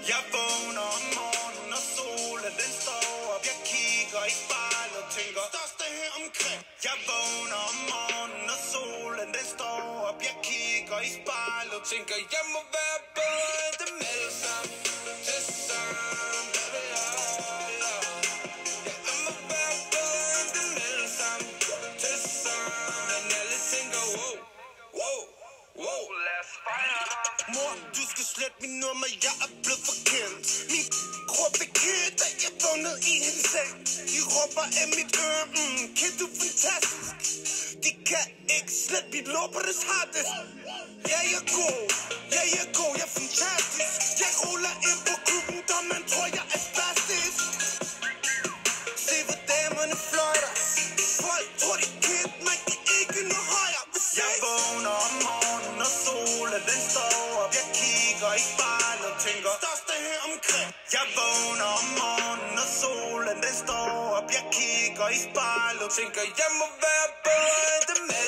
Jeg vågner om morgenen, og solen den står op. Jeg kigger i spejlet og tænker, største her omkring. Jeg vågner om morgenen, og solen den står op. Jeg kigger i spejlet og tænker, jeg må være bedre end dem alle sammen. Til sammen, baby, jeg må være bedre end dem alle sammen. Til sammen, men alle tænker, wow, wow, wow. Lad os fejre. Mor, du skal slette min nummer, jeg er blevet forkendt. Min krop er ked, da jeg vågnede i hendes seng. De råber af mit øre, kid, du er fantastisk. De kan ikke slette mit lår på det hardest. Ja, jeg er god, ja, jeg er god, jeg er fantastisk. Jeg ruller ind på klubben, der man tror, jeg er spastisk. Se, hvor damerne fløjter. Folk tror, de kid, man kan ikke nå højere. Jeg vågner om morgenen, og solen den står op. Jeg kigger i spejlet og tænker, største her omkring. Jeg vågner om morgenen, og solen den står op. Jeg kigger i spejlet og tænker, jeg må være bedre end dem alle.